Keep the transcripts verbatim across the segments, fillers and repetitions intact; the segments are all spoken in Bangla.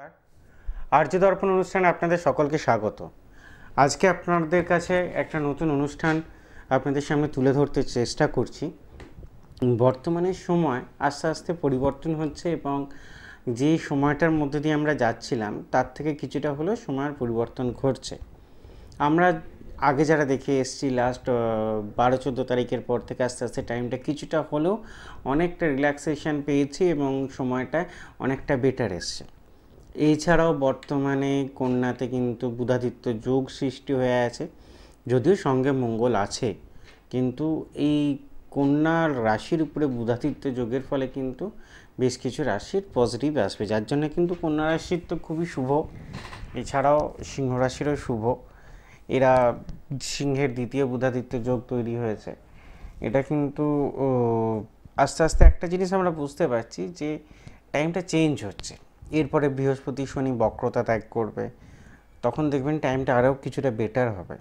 নমস্কার, আর্য দর্পণ অনুষ্ঠানে আপনাদের সকলকে স্বাগত। আজকে আপনাদের কাছে একটা নতুন অনুষ্ঠান আপনাদের সামনে তুলে ধরতে চেষ্টা করছি। বর্তমানে সময় আস্তে আস্তে পরিবর্তন হচ্ছে এবং যে সময়টার মধ্যে দিয়ে আমরা যাচ্ছিলাম তার থেকে কিছুটা হলেও সময়ের পরিবর্তন ঘটছে। আমরা আগে যারা দেখে এসেছি লাস্ট বারো চোদ্দো তারিখের পর থেকে আস্তে আস্তে টাইমটা কিছুটা হলেও অনেকটা রিল্যাক্সেশন পেয়েছি এবং সময়টা অনেকটা বেটার এসছে। এছাড়াও বর্তমানে কন্যাতে কিন্তু বুধাদিত্য যোগ সৃষ্টি হয়ে আছে, যদিও সঙ্গে মঙ্গল আছে, কিন্তু এই কন্যার রাশির উপরে বুধাদিত্য যোগের ফলে কিন্তু বেশ কিছু রাশির পজিটিভ আসবে, যার জন্য কিন্তু কন্যা রাশির তো খুবই শুভ। এছাড়াও সিংহ রাশিরও শুভ। এরা সিংহের দ্বিতীয় বুধাদিত্য যোগ তৈরি হয়েছে। এটা কিন্তু আস্তে আস্তে একটা জিনিস আমরা বুঝতে পারছি যে টাইমটা চেঞ্জ হচ্ছে। এরপরে বৃহস্পতি শনি বক্রতা ত্যাগ করবে, তখন দেখবেন টাইমটা আরও কিছুটা বেটার হবে।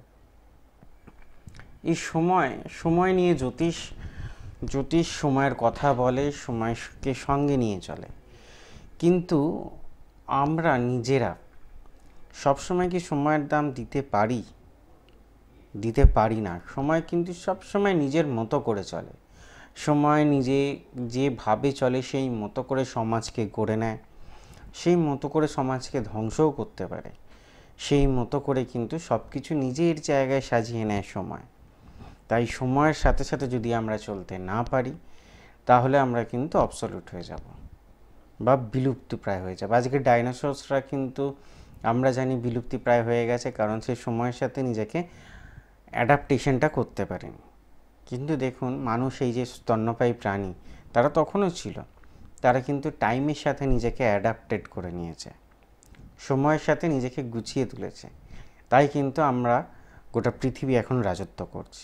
এই সময় সময় নিয়ে জ্যোতিষ জ্যোতিষ সময়ের কথা বলে, সময়কে সঙ্গে নিয়ে চলে, কিন্তু আমরা নিজেরা সবসময় কি সময়ের দাম দিতে পারি? দিতে পারি না। সময় কিন্তু সবসময় নিজের মতো করে চলে। সময় নিজে যেভাবে চলে সেই মতো করে সমাজকে গড়ে নেয়, সেই মতো করে সমাজকে ধ্বংসও করতে পারে। সেই মতো করে কিন্তু সব কিছু নিজের জায়গায় সাজিয়ে নেয় সময়। তাই সময়ের সাথে সাথে যদি আমরা চলতে না পারি তাহলে আমরা কিন্তু অবসলিউট হয়ে যাব বা বিলুপ্তিপ্রায় হয়ে যাব। আজকে ডাইনোসরসরা কিন্তু আমরা জানি বিলুপ্তিপ্রায় হয়ে গেছে, কারণ সে সময়ের সাথে নিজেকে অ্যাডাপ্টেশনটা করতে পারেনি। কিন্তু দেখুন, মানুষ এই যে স্তন্যপায়ী প্রাণী, তারা তখনও ছিল, তারা কিন্তু টাইমের সাথে নিজেকে অ্যাডাপ্টেড করে নিয়েছে, সময়ের সাথে নিজেকে গুছিয়ে তুলেছে। তাই কিন্তু আমরা গোটা পৃথিবী এখন রাজত্ব করছি।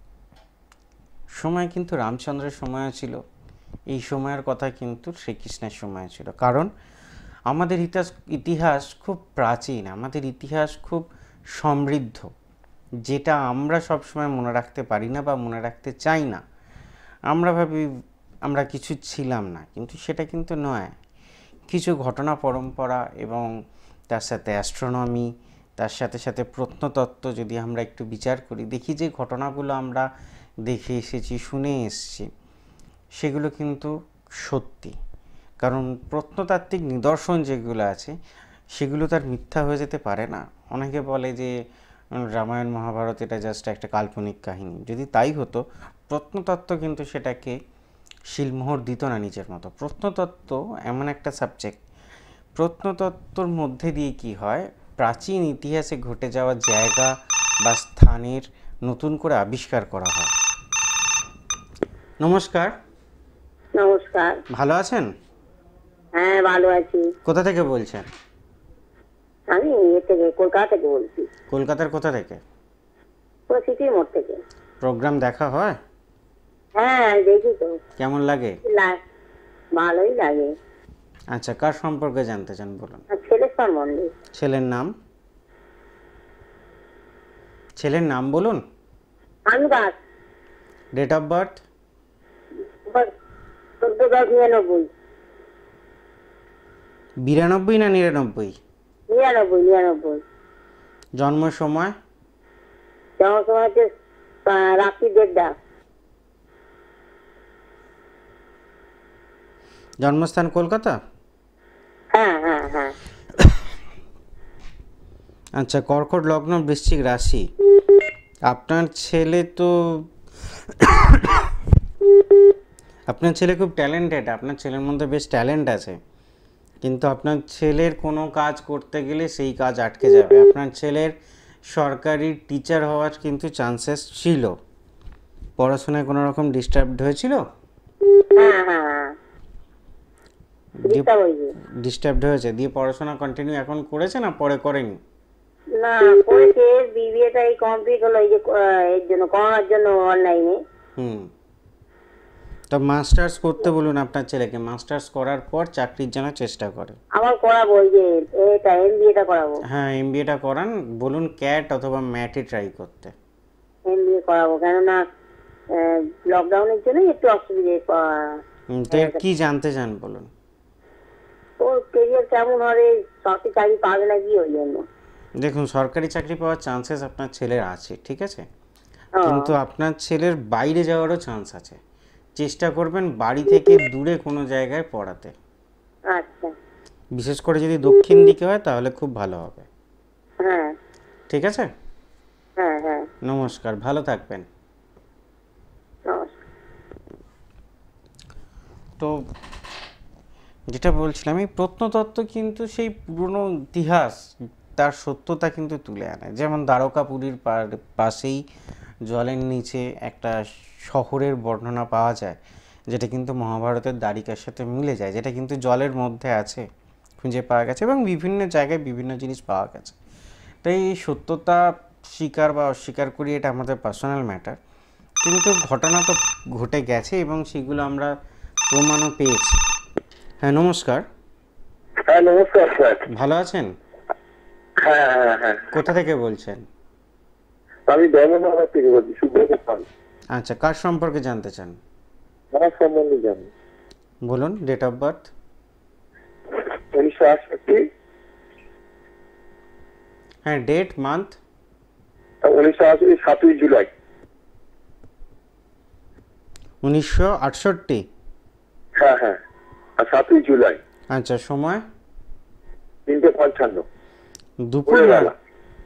সময় কিন্তু রামচন্দ্রের সময়ও ছিল, এই সময়ের কথা কিন্তু শ্রীকৃষ্ণের সময় ছিল। কারণ আমাদের ইতিহাস ইতিহাস খুব প্রাচীন, আমাদের ইতিহাস খুব সমৃদ্ধ, যেটা আমরা সবসময় মনে রাখতে পারি না বা মনে রাখতে চাই না। আমরা ভাবি আমরা কিছু ছিলাম না, কিন্তু সেটা কিন্তু নয়। কিছু ঘটনা পরম্পরা এবং তার সাথে অ্যাস্ট্রোনমি, তার সাথে সাথে প্রত্নতত্ত্ব যদি আমরা একটু বিচার করি, দেখি যে ঘটনাগুলো আমরা দেখে এসেছি, শুনে এসেছি, সেগুলো কিন্তু সত্যি। কারণ প্রত্নতাত্ত্বিক নিদর্শন যেগুলো আছে সেগুলো তার মিথ্যা হয়ে যেতে পারে না। অনেকে বলে যে রামায়ণ মহাভারত এটা জাস্ট একটা কাল্পনিক কাহিনী। যদি তাই হতো, প্রত্নতত্ত্ব কিন্তু সেটাকে শিলমোহর দিত না নিজের মতো। প্রত্নতত্ত্ব এমন একটা সাবজেক্ট, প্রত্নতত্ত্বর মধ্যে দিয়ে কি হয়, প্রাচীন ইতিহাসে ঘটে যাওয়া জায়গা বা স্থানের নতুন করে আবিষ্কার করা হয়। নমস্কার। নমস্কার। ভালো আছেন? হ্যাঁ, ভালো আছি। কোথা থেকে বলছেন? আমি এ থেকে কলকাতা থেকে বলছি। কলকাতার কোথা থেকে? সিটি মোড় থেকে। প্রোগ্রাম দেখা হয়? হ্যাঁ, দেখি তো। কেমন লাগে? ভালোই লাগে। আচ্ছা, কার সম্পর্কে জানতে চান বলুন। ছেলের সম্বন্ধে। ছেলের নাম? ছেলের নাম বলুন। আনবাস। Date of birth? চোদ্দ দশ নিরানব্বই। বিরানব্বই না নিরানব্বই? নিরানব্বই নিরানব্বই। জন্ম সময়? জন্ম সময় হচ্ছে রাত্রি দেড়টা। জন্মস্থান কলকাতা? হ্যাঁ হ্যাঁ হ্যাঁ। আচ্ছা, কর্কট লগ্ন, বৃশ্চিক রাশি। আপনার ছেলে তো আপনার ছেলে খুব ট্যালেন্টেড, আপনার ছেলের মধ্যে বেশ ট্যালেন্ট আছে, কিন্তু আপনার ছেলের কোনো কাজ করতে গেলে সেই কাজ আটকে যাবে। আপনার ছেলের সরকারি টিচার হওয়ার কিন্তু চান্সেস ছিল। পড়াশোনায় কোনো রকম ডিস্টার্বড হয়েছিল? হ্যাঁ হ্যাঁ, ডিস্টার্বড হয়েছে। দিয়ে পড়াশোনা কন্টিনিউ এখন করেছে না পরে করেনি? না, করেছে। বিবিএটা এই কমপ্লিট হলো এই যে এর জন্য, করোনার জন্য অনলাইনে। হুম তো মাস্টার্স করতে বলুন আপনার ছেলেকে। মাস্টার্স করার পর চাকরির জন্য চেষ্টা করে। আমার করাবো এই যে এটা এমবিএটা করাবো। হ্যাঁ, এমবিএটা করান। বলুন ক্যাট অথবা ম্যাটে ট্রাই করতে। এমবিএ করাবো, কেননা লকডাউনের জন্য একটু অসুবিধে। তো কি জানতে চান বলুন। ওর কেরিয়ার কেমন হবে, সরকারি চাকরি পাবে না কি ওই জন্য। দেখুন, সরকারি চাকরি পাওয়ার চান্সেস আপনার ছেলের আছে, ঠিক আছে, ও, কিন্তু আপনার ছেলের বাইরে যাওয়ারও চান্স আছে। চেষ্টা করবেন বাড়ি থেকে দূরে কোনো জায়গায় পড়াতে, আচ্ছা, বিশেষ করে যদি দক্ষিণ দিকে হয় তাহলে খুব ভালো হবে। হ্যাঁ ঠিক আছে, হ্যাঁ হ্যাঁ, নমস্কার, ভালো থাকবেন। নমস্কার। তো যেটা বলছিলাম, এই প্রত্নতত্ত্ব কিন্তু সেই পুরনো ইতিহাস, তার সত্যতা কিন্তু তুলে আনে। যেমন দ্বারকাপুরীর পার- পাশেই জলের নিচে একটা শহরের বর্ণনা পাওয়া যায়, যেটা কিন্তু মহাভারতের দ্বারিকার সাথে মিলে যায়, যেটা কিন্তু জলের মধ্যে আছে, খুঁজে পাওয়া গেছে, এবং বিভিন্ন জায়গায় বিভিন্ন জিনিস পাওয়া গেছে। তাই এই সত্যতা স্বীকার বা অস্বীকার করি, এটা আমাদের পার্সোনাল ম্যাটার, কিন্তু ঘটনা তো ঘটে গেছে এবং সেগুলো আমরা প্রমাণও পেয়েছি। হ্যাঁ, নমস্কার, হ্যাঁ নমস্কার স্যার। ভালো আছেন? হ্যাঁ হ্যাঁ হ্যাঁ, কোথা থেকে বলছেন? আমি ধর্মনগর থেকে বলছি, সুব্রত পাল। আচ্ছা, কার সম্পর্কে জানতে চান? আমার সম্বন্ধে জানি। বলুন, ডেট অফ বার্থ। উনিশশো আটষট্টি, হ্যাঁ, ডেট, মান্থ। উনিশশো আটষট্টি সাতই জুলাই। উনিশশো আটষট্টি। হ্যাঁ হ্যাঁ, আর সাতই জুলাই। আচ্ছা, সময়? তিনটে পঞ্চান্ন দুপুর না? বেলা।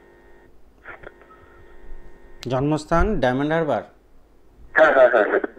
জন্মস্থান ডায়মন্ড হারবার। হ্যাঁ হ্যাঁ হ্যাঁ হ্যাঁ,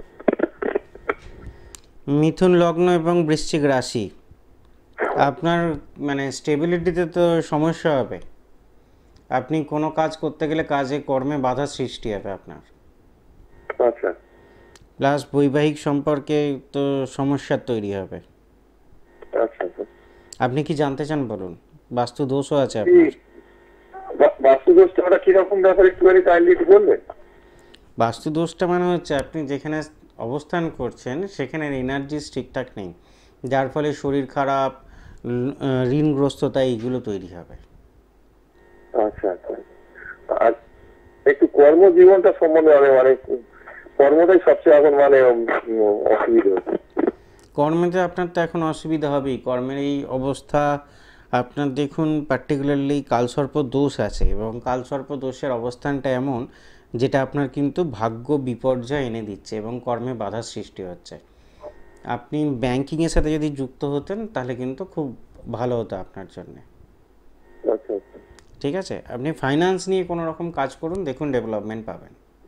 মিথুন লগ্ন এবং বৃশ্চিক রাশি। আপনার মানে স্টেবিলিটিতে তো সমস্যা হবে। আপনি কোনো কাজ করতে গেলে কাজে কর্মে বাধা সৃষ্টি হবে আপনার। আচ্ছা প্লাস বৈবাহিক সম্পর্কে তো সমস্যা তৈরি হবে। আচ্ছা আচ্ছা। আপনি কি জানতে চান বলুন? বাস্তু দোষও আছে কি আপনার। বা- বাস্তুদোষটা ওটা কিরকম ব্যাপার একটুখানি কাইন্ডলি একটু বলবেন? বাস্তু দোষটা মানে হচ্ছে আপনি যেখানে অবস্থান করছেন সেখানে এনার্জি ঠিকঠাক নেই, যার ফলে শরীর খারাপ, ঋণ- আহ, ঋণগ্রস্ততা এইগুলো তৈরি হবে। আচ্ছা আচ্ছা। আর একটু কর্মজীবনটা সম্বন্ধে আমি মানে কর্মটাই সবচেয়ে এখন মানে উম, অসুবিধা হচ্ছে। কর্মেতে আপনার তো এখন অসুবিধা হবেই। কর্মের এই অবস্থা আপনার দেখুন, পার্টিকুলারলি কালসর্প দোষ আছে, এবং কালসর্প দোষের অবস্থানটা এমন যেটা আপনার কিন্তু ভাগ্য বিপর্যয় এনে দিচ্ছে এবং কর্মে বাধা সৃষ্টি হচ্ছে। আপনি ব্যাংকিংয়ের সাথে যদি যুক্ত হতেন তাহলে কিন্তু খুব ভালো হতো আপনার জন্য। আচ্ছা আচ্ছা ঠিক আছে, আপনি ফাইন্যান্স নিয়ে কোনো রকম কাজ করুন, দেখুন ডেভেলপমেন্ট পাবেন।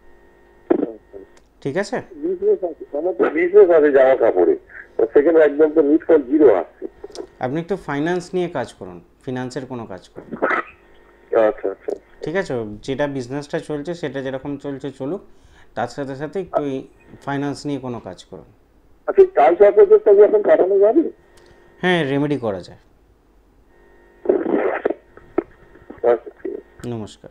ঠিক আছে, বিজনেস আছে, আমার তো বিজনেস আছে জামা কাপড়ে, সেখানে একদম তো নিট ফর জিরো আসছে। আপনি একটু ফাইন্যান্স নিয়ে কাজ করুন, ফিনান্সের কোনো কাজ করুন। আচ্ছা আচ্ছা ঠিক আছে, যেটা বিজনেসটা চলছে সেটা যেরকম চলছে চলুক, তার সাথে সাথে একটু ফাইন্যান্স নিয়ে কোনো কাজ করুন। আচ্ছা, কাল সাপোর্টটা কি এখন কাটানো যাবে? হ্যাঁ, রেমেডি করা যায়। আচ্ছা ঠিক আছে। নমস্কার।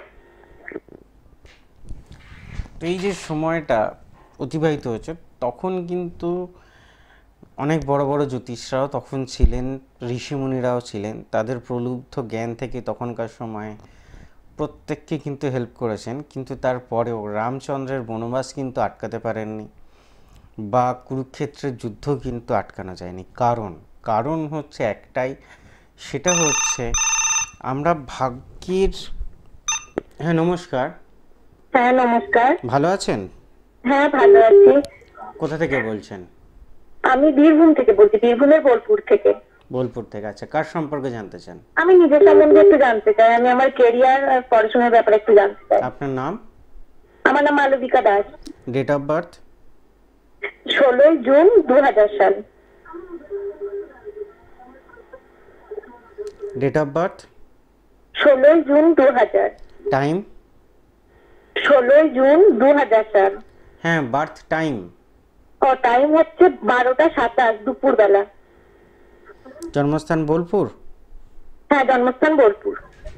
তো এই যে সময়টা অতিবাহিত হয়েছে, তখন কিন্তু অনেক বড় বড় জ্যোতিষরাও তখন ছিলেন, ঋষিমুনিরাও ছিলেন। তাদের প্রলুব্ধ জ্ঞান থেকে তখনকার সময় প্রত্যেককে কিন্তু হেল্প করেছেন, কিন্তু তারপরেও রামচন্দ্রের বনবাস কিন্তু আটকাতে পারেননি, বা কুরুক্ষেত্রের যুদ্ধ কিন্তু আটকানো যায়নি। কারণ কারণ হচ্ছে একটাই, সেটা হচ্ছে আমরা ভাগ্যের। হ্যাঁ, নমস্কার, হ্যাঁ নমস্কার। ভালো আছেন? হ্যাঁ ভালো আছি। কোথা থেকে বলছেন? আমি বীরভূম থেকে বলছি, বীরভূমের বোলপুর থেকে। বোলপুর থেকে। আচ্ছা, কার সম্পর্কে জানতে চান? আমি নিজের সম্বন্ধে একটু জানতে চাই, আমি আমার কেরিয়ার আর পড়াশোনার ব্যাপারে একটু জানতে চাই। আপনার নাম? আমার নাম Malabika Das. Date of birth? ষোলোই জুন দু হাজার সাল। Date of birth? ষোলোই জুন দু হাজার। টাইম? ষোলোই জুন দু হাজার সাল। হ্যাঁ, বার্থ টাইম? ও টাইম হচ্ছে বারোটা সাতাশ দুপুর বেলা। জন্মস্থান বোলপুর? হ্যাঁ, জন্মস্থান বোলপুর।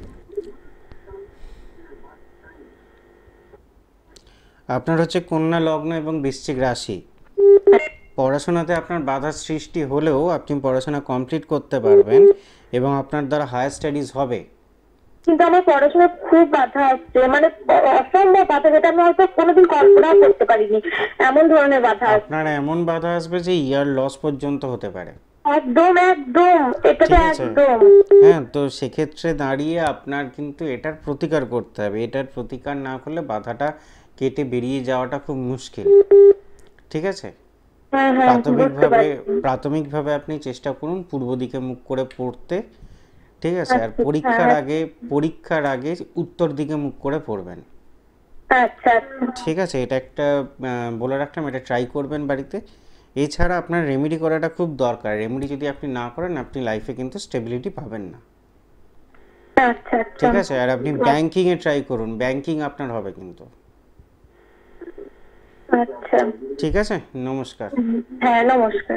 আপনার হচ্ছে কন্যা লগ্ন এবং বৃশ্চিক রাশি। পড়াশোনাতে আপনার বাধা সৃষ্টি হলেও আপনি পড়াশোনা কমপ্লিট করতে পারবেন এবং আপনার দ্বারা হায়ার স্টাডিজ হবে। কিন্তু আমার পড়াশোনা খুব বাধা আসছে, মানে অসম্ভব বাধা, যেটা আমি হয়তো কোনোদিন কল্পনাও করতে পারিনি, এমন ধরনের বাধা আসছে। আপনার এমন বাধা আসবে যে ইয়ার লস পর্যন্ত হতে পারে। একদম একদম, এটা তো ঠিক আছে। একদম। হ্যাঁ, তো সেক্ষেত্রে দাঁড়িয়ে আপনার কিন্তু এটার প্রতিকার করতে হবে। এটার প্রতিকার না করলে বাধাটা কেটে বেরিয়ে যাওয়াটা খুব মুশকিল। ঠিক আছে? হ্যাঁ হ্যাঁ, বুঝতে প্রাথমিকভাবে পারছি। প্রাথমিকভাবে আপনি চেষ্টা করুন পূর্ব দিকে মুখ করে পড়তে। ঠিক আছে? আর আচ্ছা পরীক্ষার হ্যাঁ, আগে পরীক্ষার আগে উত্তর দিকে মুখ করে পড়বেন। আচ্ছা আচ্ছা। ঠিক আছে? এটা একটা আহ, বলে রাখলাম, এটা ট্রাই করবেন বাড়িতে। এছাড়া আপনার রেমেডি করাটা খুব দরকার। রেমেডি যদি আপনি না করেন আপনি লাইফে কিন্তু স্টেবিলিটি পাবেন না। আচ্ছা আচ্ছা। ঠিক আছে? আর আপনি ব্যাংকিং এ ট্রাই করুন, ব্যাংকিং আপনার হবে কিন্তু। আচ্ছা। ঠিক আছে? নমস্কার। হ্যাঁ, নমস্কার।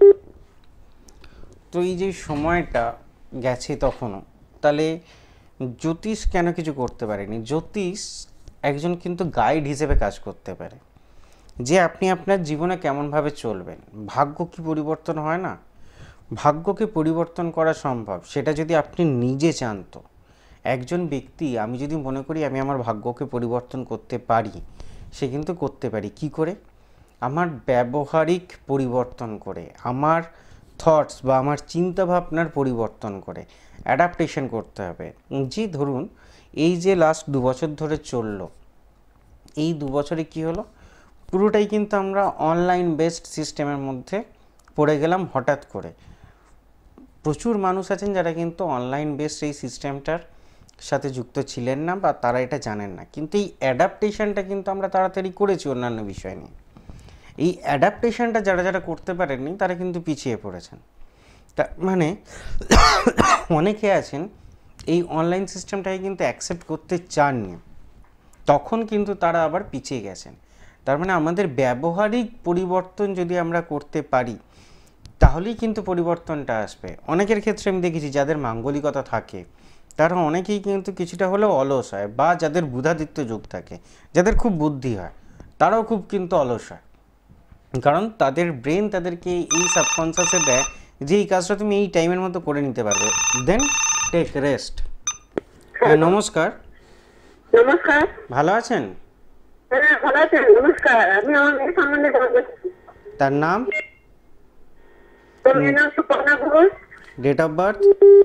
তো এই যে সময়টা গেছে তখনও, তাহলে জ্যোতিষ কেন কিছু করতে পারেনি? জ্যোতিষ একজন কিন্তু গাইড হিসেবে কাজ করতে পারে, যে আপনি আপনার জীবনে কেমনভাবে চলবেন। ভাগ্য কি পরিবর্তন হয় না? ভাগ্যকে পরিবর্তন করা সম্ভব, সেটা যদি আপনি নিজে চান। তো একজন ব্যক্তি, আমি যদি মনে করি আমি আমার ভাগ্যকে পরিবর্তন করতে পারি, সে কিন্তু করতে পারি। কি করে? আমার ব্যবহারিক পরিবর্তন করে, আমার থটস বা আমার চিন্তাভাবনার পরিবর্তন করে অ্যাডাপ্টেশন করতে হবে। যে ধরুন এই যে লাস্ট দু বছর ধরে চললো, এই দু বছরে কি হলো, পুরোটাই কিন্তু আমরা অনলাইন বেসড সিস্টেমের মধ্যে পড়ে গেলাম হঠাৎ করে। প্রচুর মানুষ আছেন যারা কিন্তু অনলাইন বেসড এই সিস্টেমটার সাথে যুক্ত ছিলেন না বা তারা এটা জানেন না, কিন্তু এই অ্যাডাপ্টেশনটা কিন্তু আমরা তাড়াতাড়ি করেছি অন্যান্য বিষয় নিয়ে। এই অ্যাডাপ্টেশনটা যারা যারা করতে পারেননি তারা কিন্তু পিছিয়ে পড়েছেন। তা মানে অনেকে আছেন এই অনলাইন সিস্টেমটাকে কিন্তু অ্যাকসেপ্ট করতে চাননি, তখন কিন্তু তারা আবার পিছিয়ে গেছেন। তার মানে আমাদের ব্যবহারিক পরিবর্তন যদি আমরা করতে পারি তাহলেই কিন্তু পরিবর্তনটা আসবে। অনেকের ক্ষেত্রে আমি দেখেছি যাদের মাঙ্গলিকতা থাকে তারা অনেকেই কিন্তু কিছুটা হলেও অলস হয়, বা যাদের বুধাদিত্য যোগ থাকে, যাদের খুব বুদ্ধি হয়, তারাও খুব কিন্তু অলস হয়। কারণ তাদের ব্রেন তাদেরকে এই সাবকনসিয়াসে দেয় যে এই কাজটা তুমি এই টাইমের মতো করে নিতে পারবে, দেন টেক রেস্ট। হ্যাঁ, নমস্কার। নমস্কার। ভালো আছেন? হ্যাঁ, ভালো আছেন? নমস্কার। আমি আমার মেয়ের সম্বন্ধে জানতে চাই। তার নাম, তো মেয়ের নাম Suparna Ghosh. Date of birth,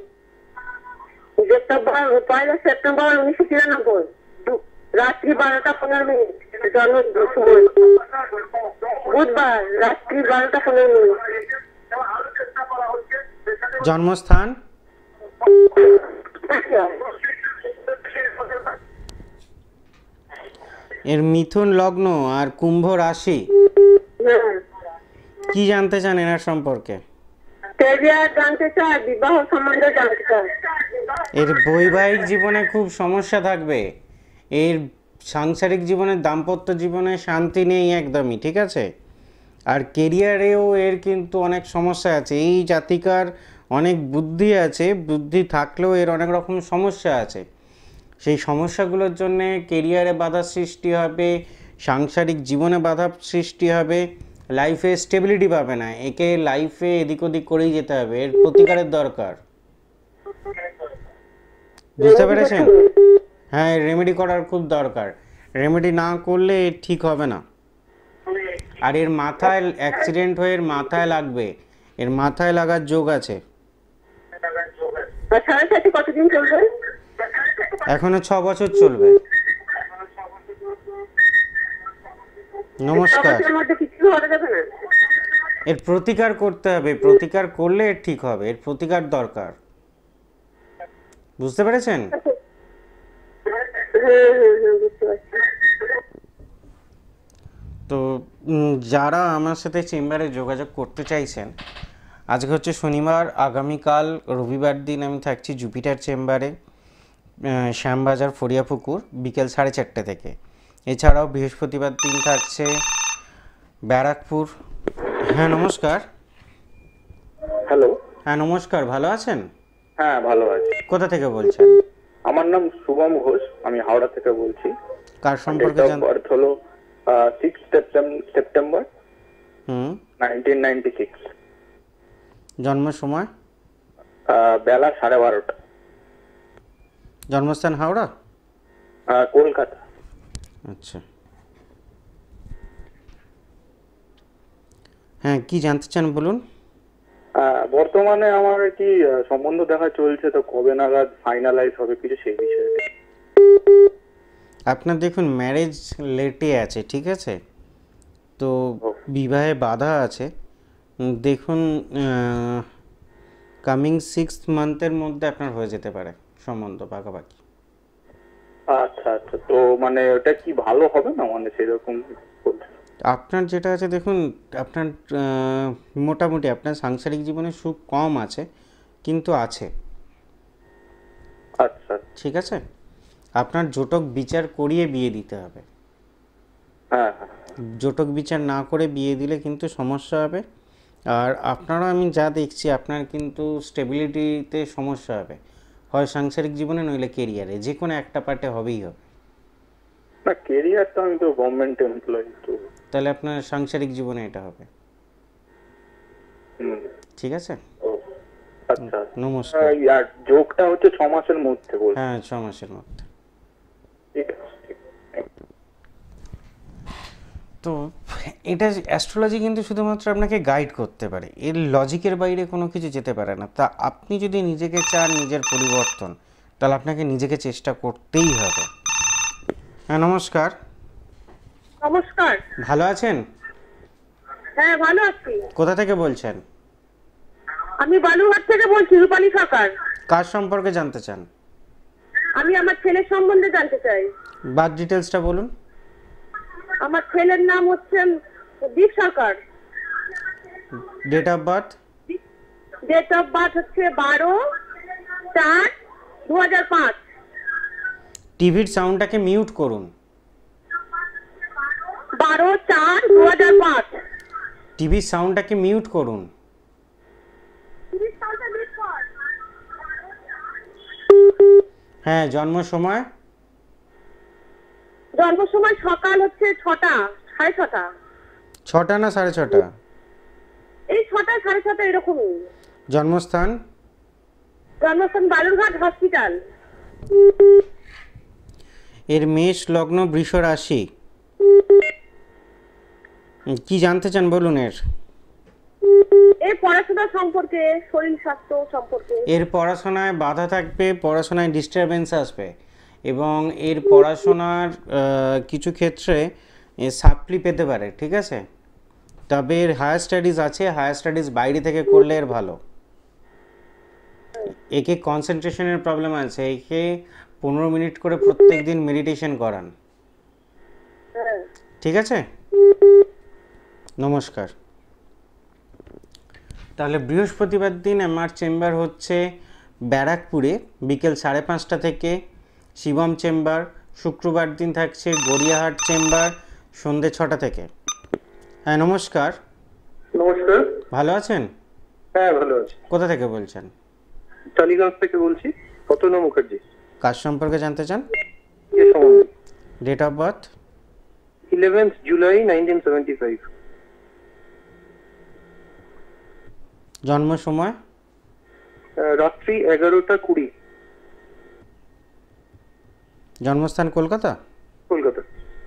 date of birth পয়লা সেপ্টেম্বর উনিশশো তিরানব্বই, রাত্রি বারোটা পনেরো মিনিট। জন্ম সময় বুধবার রাত্রি বারোটা পনেরো মিনিট। জন্মস্থান, এর মিথুন লগ্ন আর কুম্ভ রাশি। হ্যাঁ, কি জানতে চান এনার সম্পর্কে? ক্যারিয়ার জানতে চাই, বিবাহ সম্বন্ধে জানতে চাই। এর বৈবাহিক জীবনে খুব সমস্যা থাকবে, এর সাংসারিক জীবনে, দাম্পত্য জীবনে শান্তি নেই একদমই। ঠিক আছে? আর কেরিয়ারেও এর কিন্তু অনেক সমস্যা আছে। এই জাতিকার অনেক বুদ্ধি আছে, বুদ্ধি থাকলেও এর অনেক রকম সমস্যা আছে। সেই সমস্যাগুলোর জন্যে কেরিয়ারে বাধা সৃষ্টি হবে, সাংসারিক জীবনে বাধা সৃষ্টি হবে, লাইফে স্টেবিলিটি পাবে না। একে লাইফে এদিক ওদিক করেই যেতে হবে, এর প্রতিকারের দরকার। বুঝতে পেরেছেন? হ্যাঁ, রেমেডি করার খুব দরকার। রেমেডি না করলে এর ঠিক হবে না। আর এর মাথায় অ্যাক্সিডেন্ট হয়ে এর মাথায় লাগবে, এর মাথায় লাগার যোগ আছে। আর সাড়ে সাথে কতদিন চলবে? এখনো ছ বছর চলবে। নমস্কার। ছমাসের মধ্যে কিছু হওয়া যাবে না? এর প্রতিকার করতে হবে, প্রতিকার করলে এর ঠিক হবে, এর প্রতিকার দরকার। বুঝতে পেরেছেন? হ্যাঁ হ্যাঁ হ্যাঁ, বুঝতে পারছি। তো উম, যারা আমার সাথে চেম্বারে যোগাযোগ করতে চাইছেন, আজকে হচ্ছে শনিবার, আগামীকাল রবিবার দিন আমি থাকছি জুপিটার চেম্বারে, আহ, শ্যামবাজার ফরিয়াপুকুর, বিকেল সাড়ে চারটে থেকে। এছাড়াও বৃহস্পতিবার দিন থাকছে ব্যারাকপুর। হ্যাঁ, নমস্কার। হ্যালো। হ্যাঁ, নমস্কার। ভালো আছেন? হ্যাঁ, ভালো আছি। কোথা থেকে বলছেন? আমার নাম শুভম ঘোষ, আমি হাওড়া থেকে বলছি। কার সম্পর্কে জান? বার্থ হলো সিক্স সেপ্টেম্বর হুম। নাইনটিন নাইনটি সিক্স, জন্ম সময়? বেলা সাড়ে বারোটা। জন্মস্থান হাওড়া? আহ, কলকাতা। আচ্ছা। হ্যাঁ, কি জানতে চান বলুন। আহ, বর্তমানে আমার কি আহ, সম্বন্ধ দেখা চলছে, তো কবে নাগাদ ফাইনালাইজ হবে কিছু সেই বিষয়ে? আপনার দেখুন ম্যারেজ লেটে আছে, ঠিক আছে, তো বিবাহে বাধা আছে। উম, দেখুন কামিং সিক্স মান্থের মধ্যে আপনার হয়ে যেতে পারে সম্বন্ধ পাকাপাকি। আচ্ছা আচ্ছা, তো মানে ওটা কি ভালো হবে না, মানে সেরকম বলছে? আপনার যেটা আছে দেখুন, আপনার আহ, মোটামুটি আপনার সাংসারিক জীবনে সুখ কম আছে, কিন্তু আছে, আচ্ছা ঠিক আছে। আপনার জটক বিচার করিয়ে বিয়ে দিতে হবে। হ্যাঁ হ্যাঁ জটক বিচার না করে বিয়ে দিলে কিন্তু সমস্যা হবে। আর আপনারও আমি যা দেখছি আপনার কিন্তু স্টেবিলিটিতে সমস্যা হবে, হয় সাংসারিক জীবনে নইলে কেরিয়ারে, যে কোনো একটা পার্টে হবেই হবে। না, কেরিয়ার তো আমি তো গভর্নমেন্ট এমপ্লয়ি, তো তাহলে আপনার সাংসারিক জীবনে এটা হবে, হুম, ঠিক আছে। ও, আচ্ছা। নমস্কার। আহ, আর যোগটা হচ্ছে ছ মাসের মধ্যে বলছে? হ্যাঁ, ছ মাসের মধ্যে। ঠিক আছে, ঠিক আছে। তো এটা অ্যাস্ট্রোলজি কিন্তু শুধুমাত্র আপনাকে গাইড করতে পারে, এর লজিকের বাইরে কোনো কিছু যেতে পারে না। তা আপনি যদি নিজেকে চান নিজের পরিবর্তন, তাহলে আপনাকে নিজেকে চেষ্টা করতেই হবে। হ্যাঁ, নমস্কার। নমস্কার। ভালো আছেন? হ্যাঁ, ভালো আছি। কোথা থেকে বলছেন? আমি বালুঘাট থেকে বলছি, রূপালী সরকার। কার সম্পর্কে জানতে চান? আমি আমার ছেলের সম্বন্ধে জানতে চাই। বার্থ ডিটেলসটা বলুন। আমার ছেলের নাম হচ্ছে Deep Sarkar. Date of birth? Date of birth হচ্ছে বারো চার দু হাজার পাঁচ। টিভির সাউন্ডটাকে মিউট করুন। বারো চার দু হাজার পাঁচ। টিভির সাউন্ডটাকে মিউট করুন। হ্যাঁ, জন্ম সময়? জন্ম সময় সকাল হচ্ছে ছটা, সাড়ে ছটা। ছটা না সাড়ে ছটা? এই ছটা সাড়ে ছটা এরকমই। জন্মস্থান? জন্মস্থান বালুরঘাট হসপিটাল। এর মেষ লগ্ন বৃষ রাশি। কি জানতে চান বলুন এর? এই পড়াশোনা সম্পর্কে, শরীর স্বাস্থ্য সম্পর্কে। এর পড়াশোনায় বাধা থাকবে, পড়াশোনায় ডিস্টারবেন্স আসবে, এবং এর পড়াশোনার আহ, কিছু ক্ষেত্রে সাপ্লি পেতে পারে, ঠিক আছে। তবে এর হায়ার স্টাডিজ আছে, হায়ার স্টাডিজ বাইরে থেকে করলে এর ভালো। একে কনসেন্ট্রেশনের প্রবলেম আছে, একে পনেরো মিনিট করে প্রত্যেক দিন মেডিটেশন করান, হ্যাঁ। ঠিক আছে। নমস্কার। তাহলে বৃহস্পতিবার দিন আমার চেম্বার হচ্ছে ব্যারাকপুরে বিকেল সাড়ে পাঁচটা থেকে শিবম চেম্বার। শুক্রবার দিন থাকছে গড়িয়াহাট চেম্বার সন্ধ্যে ছটা থেকে। হ্যাঁ, নমস্কার। নমস্কার। ভালো আছেন? হ্যাঁ, ভালো আছি। কোথা থেকে বলছেন? টালিগঞ্জ থেকে বলছি, কতনা মুখার্জি। কার সম্পর্কে জানতে চান? এ সম্বন্ধে date of birth? Eleventh July nineteen seventy five. জন্ম সময়? রাত্রি এগারোটা কুড়ি। জন্মস্থান কলকাতা? কলকাতা।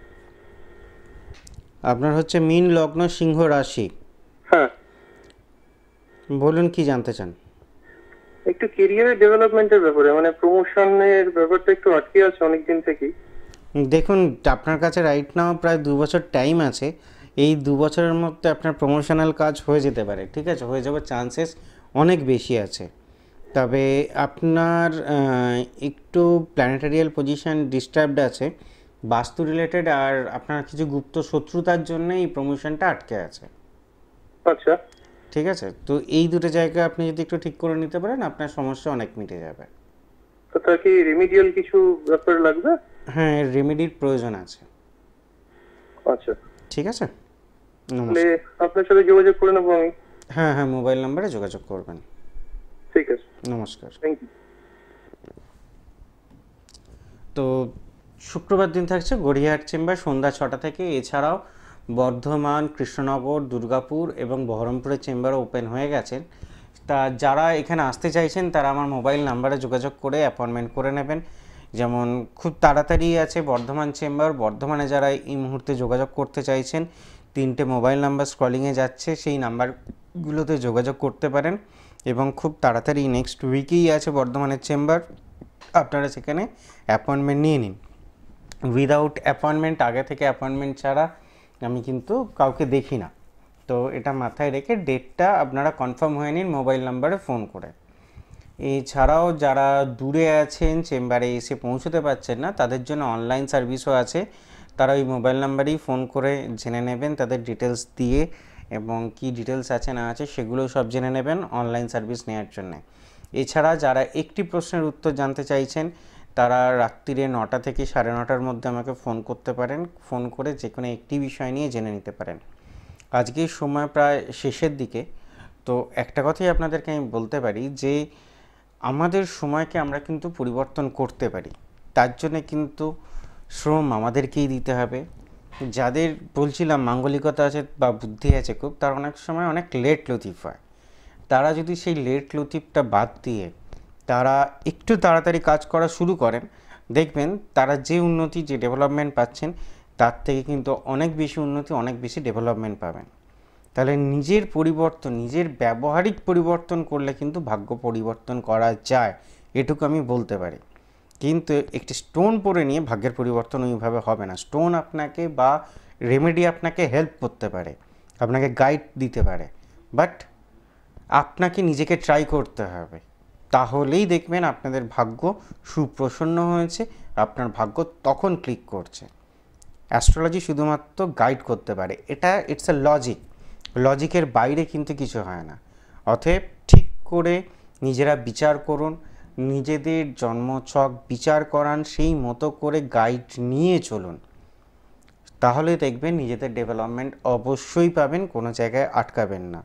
আপনার হচ্ছে মীন লগ্ন সিংহ রাশি। হ্যাঁ, বলুন কি জানতে চান? একটু কেরিয়ার ডেভেলপমেন্টের ব্যাপারে, মানে প্রমোশনের ব্যাপারটা একটু আটকে আছে অনেকদিন থেকেই। দেখুন, আপনার কাছে রাইট নাও প্রায় দু বছর টাইম আছে। এই দু বছরের মধ্যে আপনার প্রমোশনাল কাজ হয়ে যেতে পারে, ঠিক আছে, হয়ে যাওয়ার চান্সেস অনেক বেশি আছে। তবে আপনার আহ, একটু প্ল্যানেটারিয়াল পজিশন ডিস্টার্বড আছে বাস্তু রিলেটেড, আর আপনার কিছু গুপ্ত শত্রুতার জন্য এই প্রমোশনটা আটকে আছে, আচ্ছা, ঠিক আছে। তো এই দুটো জায়গা আপনি যদি একটু ঠিক করে নিতে পারেন আপনার সমস্যা অনেক মিটে যাবে। তো তার কি রেমিডিয়াল কিছু ব্যাপার লাগবে? হ্যাঁ, রেমেডির প্রয়োজন আছে। আচ্ছা, ঠিক আছে, তাহলে নমস্কার। আপনার সাথে যোগাযোগ করে নেবো আমি। হ্যাঁ হ্যাঁ, মোবাইল নাম্বারে যোগাযোগ করবেন। ঠিক আছে, নমস্কার। Thank you. তো শুক্রবার দিন থাকছে গড়িয়াহাট চেম্বার সন্ধ্যা ছটা থেকে। এছাড়াও বর্ধমান, কৃষ্ণনগর, দুর্গাপুর এবং বহরমপুরের চেম্বারও ওপেন হয়ে গেছেন। তা যারা এখানে আসতে চাইছেন তারা আমার মোবাইল নাম্বারে যোগাযোগ করে অ্যাপয়েন্টমেন্ট করে নেবেন। যেমন খুব তাড়াতাড়ি আছে বর্ধমান চেম্বার। বর্ধমানে যারা এই মুহূর্তে যোগাযোগ করতে চাইছেন তিনটে মোবাইল নাম্বার স্ক্রলিংয়ে যাচ্ছে, সেই নাম্বারগুলোতে যোগাযোগ করতে পারেন এবং খুব তাড়াতাড়ি নেক্সট উইকেই আছে বর্ধমানের চেম্বার, আপনারা সেখানে অ্যাপয়েন্টমেন্ট নিয়ে নিন। উইদাউট অ্যাপয়েন্টমেন্ট, আগে থেকে অ্যাপয়েন্টমেন্ট ছাড়া আমি কিন্তু কাউকে দেখি না, তো এটা মাথায় রেখে ডেটটা আপনারা কনফার্ম হয়ে নিন মোবাইল নাম্বারে ফোন করে। এছাড়াও যারা দূরে আছেন, চেম্বারে এসে পৌঁছতে পারছেন না, তাদের জন্য অনলাইন সার্ভিসও আছে। তারা ওই মোবাইল নাম্বারেই ফোন করে জেনে নেবেন তাদের ডিটেলস দিয়ে, এবং কি ডিটেলস আছে না আছে সেগুলো সব জেনে নেবেন অনলাইন সার্ভিস নেওয়ার জন্য। এছাড়া যারা একটি প্রশ্নের উত্তর জানতে চাইছেন, তারা রাত্রিরে নটা থেকে সাড়ে নটার মধ্যে আমাকে ফোন করতে পারেন, ফোন করে যে কোনো একটি বিষয় নিয়ে জেনে নিতে পারেন। আজকের সময় প্রায় শেষের দিকে, তো একটা কথাই আপনাদেরকে আমি বলতে পারি যে আমাদের সময়কে আমরা কিন্তু পরিবর্তন করতে পারি, তার জন্য কিন্তু শ্রম আমাদেরকেই দিতে হবে। যাদের বলছিলাম মাঙ্গলিকতা আছে বা বুদ্ধি আছে খুব, তার অনেক সময় অনেক লেট লতিফ হয়। তারা যদি সেই লেট লতিফটা বাদ দিয়ে তারা একটু তাড়াতাড়ি কাজ করা শুরু করেন, দেখবেন তারা যে উন্নতি, যে ডেভেলপমেন্ট পাচ্ছেন, তার থেকে কিন্তু অনেক বেশি উন্নতি, অনেক বেশি ডেভেলপমেন্ট পাবেন। তাহলে নিজের পরিবর্তন, নিজের ব্যবহারিক পরিবর্তন করলে কিন্তু ভাগ্য পরিবর্তন করা যায়, এটুকু আমি বলতে পারি। কিন্তু একটি স্টোন পরে নিয়ে ভাগ্যের পরিবর্তন ওইভাবে হবে না। স্টোন আপনাকে বা রেমেডি আপনাকে হেল্প করতে পারে, আপনাকে গাইড দিতে পারে, বাট আপনাকে নিজেকে ট্রাই করতে হবে, তাহলেই দেখবেন আপনাদের ভাগ্য সুপ্রসন্ন হয়েছে, আপনার ভাগ্য তখন ক্লিক করছে। অ্যাস্ট্রোলজি শুধুমাত্র গাইড করতে পারে, এটা ইটস আ লজিক, লজিকের বাইরে কিন্তু কিছু হয় না। অতএব ঠিক করে নিজেরা বিচার করুন, নিজেদের জন্মছক বিচার করান, সেই মতো করে গাইড নিয়ে চলুন, তাহলে দেখবেন নিজেদের ডেভেলপমেন্ট অবশ্যই পাবেন, কোনো জায়গায় আটকাবেন না।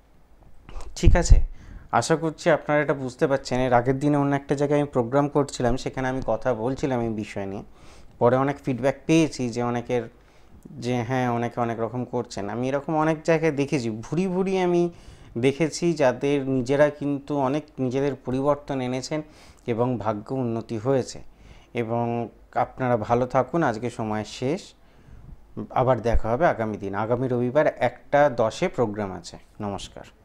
ঠিক আছে, আশা করছি আপনারা এটা বুঝতে পারছেন। এর আগের দিনে অন্য একটা জায়গায় আমি প্রোগ্রাম করছিলাম, সেখানে আমি কথা বলছিলাম এই বিষয় নিয়ে, পরে অনেক ফিডব্যাক পেয়েছি যে অনেকের যে হ্যাঁ অনেকে অনেক রকম করছেন। আমি এরকম অনেক জায়গায় দেখেছি, ভুরি ভুরি আমি দেখেছি যাদের নিজেরা কিন্তু অনেক নিজেদের পরিবর্তন এনেছেন এবং ভাগ্য উন্নতি হয়েছে। এবং আপনারা ভালো থাকুন, আজকে সময় শেষ, আবার দেখা হবে আগামী দিন। আগামী রবিবার একটা দশে প্রোগ্রাম আছে। নমস্কার।